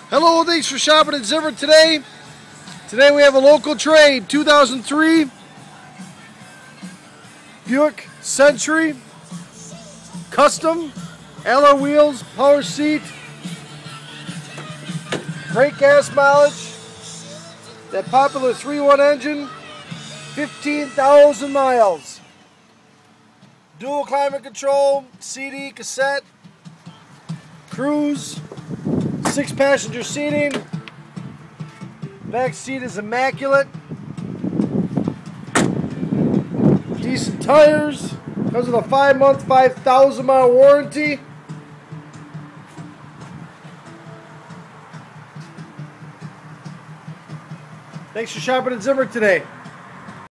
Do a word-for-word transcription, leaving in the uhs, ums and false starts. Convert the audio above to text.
Hello, thanks for shopping at Zimmer today. Today we have a local trade, two thousand three Buick Century, custom, alloy wheels, power seat, great gas mileage, that popular three point one engine, fifteen thousand miles, dual climate control, C D, cassette, cruise, six passenger seating, back seat is immaculate, decent tires, comes with a five month, five thousand mile warranty. Thanks for shopping at Zimmer today.